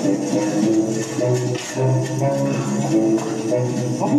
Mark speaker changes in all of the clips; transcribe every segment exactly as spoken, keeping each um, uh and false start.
Speaker 1: Abu.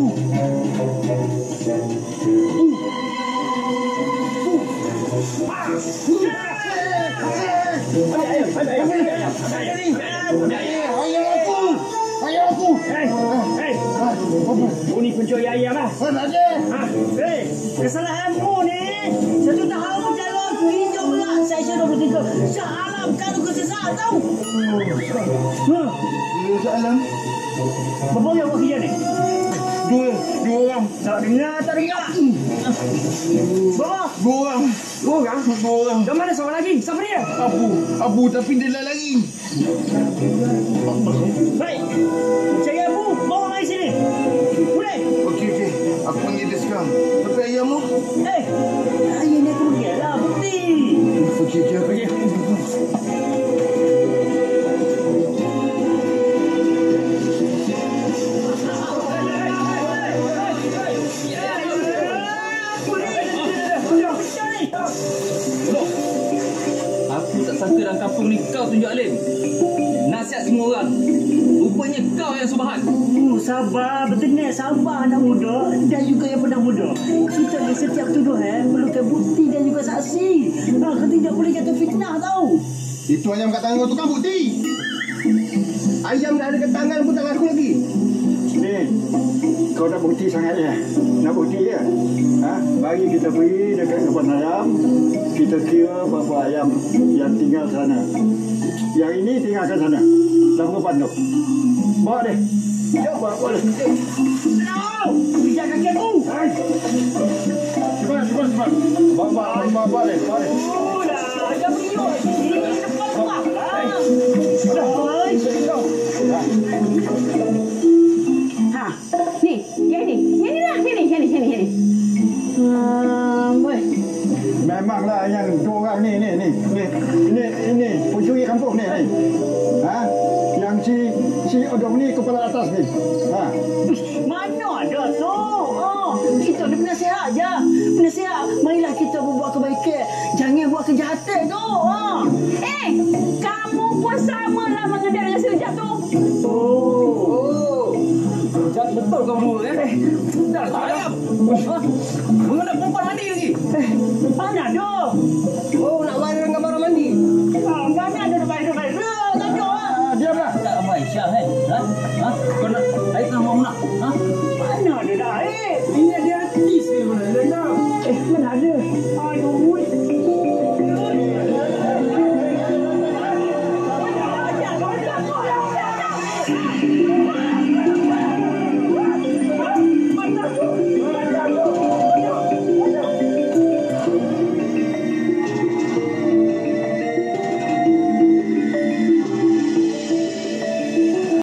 Speaker 1: Ayam aku. Ayam aku.
Speaker 2: Hei, hei. Oh, ni pencuri ayam lah. Ha, hei, kesalahanmu ni. Satu tahun jalan hijau pula. Saya sudah bertiga. Salam kalau kau sesat tahu. Ha.
Speaker 1: Salam.
Speaker 2: Berapa yang buat kerja ni?
Speaker 1: Dua, dua orang.
Speaker 2: Tak dengar, tak dengar. Berapa?
Speaker 1: Dua orang.
Speaker 2: Dua orang?
Speaker 1: Dua orang.
Speaker 2: Dan mana seorang lagi? Siapa dia?
Speaker 1: Abu, Abu tapi dia dah lari.
Speaker 2: Baik. Saya Abu, bawa mai sini. Boleh?
Speaker 1: Okey, okey. Aku panggil dia sekarang. Tapi ayam tu?
Speaker 2: Eh, ayam ni aku pergi lah. Bukti.
Speaker 1: Okey, okey. Okey.
Speaker 3: Aku tak sangka dalam kampung ni kau tunjuk alim. Nasihat semua orang. Rupanya kau yang subahan.
Speaker 2: Uh, sabar, betul ni. Sabar anak muda dan juga yang pernah muda. Kita ni setiap tuduhan perlukan bukti dan juga saksi. Ha, kau tidak boleh jatuh fitnah tau.
Speaker 1: Itu ayam kat tangan kau tu kan bukti. Ayam dah ada kat tangan pun tangan aku lagi.
Speaker 4: Ni, kau dah bukti sangat ya? Nak bukti ya? Ha? Bagi kita pergi dekat kebun ayam, kita kira berapa ayam yang tinggal sana. Yang ini tinggalkan sana, dalam kebun tu. Bawa deh. Jom, bawa, bawa deh.
Speaker 2: Tau, bijak kaki aku.
Speaker 4: Hai. Cepat, cepat, cepat. Bawa, bawa, bawa, bawa deh, bawa deh.
Speaker 2: Oh dah, jangan pergi yuk. Ini depan rumah lah. Sudah, oi.
Speaker 5: Ha, ni, yang ni, yang ni lah, yang ni, yang ni, yang ni, yang ni. Hmm, boleh.
Speaker 4: Memanglah yang dua orang ni, ni, ni, ni, ini, ini, pencuri kampung ni, ni. Ha? Yang si, si Odong ni kepala atas ni. Ha?
Speaker 2: Mana ada tu? Oh, kita ni penasihat je. Penasihat, marilah kita berbuat kebaikan. Jangan buat kejahatan tu. Oh.
Speaker 5: Eh, kamu pun sama lah mengendap dengan sejak tu.
Speaker 3: Oh. Jangan betul kamu eh. Dah tak ayam. Mengendap perempuan mandi lagi.
Speaker 2: Eh, mana ada?
Speaker 1: Oh, nak mari dengan kamar mandi.
Speaker 2: Ah, mana ada baik-baik. Tak ada.
Speaker 4: Ah, diamlah.
Speaker 3: Tak ramai Syah eh. Ha? Ha? Kau nak air tak mau nak? Ha?
Speaker 2: Mana ada dah air?
Speaker 1: Ini ada artis ni mana? Lena.
Speaker 2: Eh, mana ada? Aduh.
Speaker 5: Jangan, jangan, jangan.